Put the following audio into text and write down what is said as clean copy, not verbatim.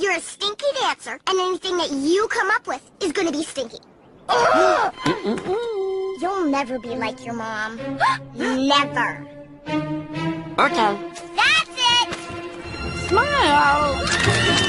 You're a stinky dancer, and anything that you come up with is gonna be stinky. You'll never be like your mom. Never. Okay. That's it! Smile!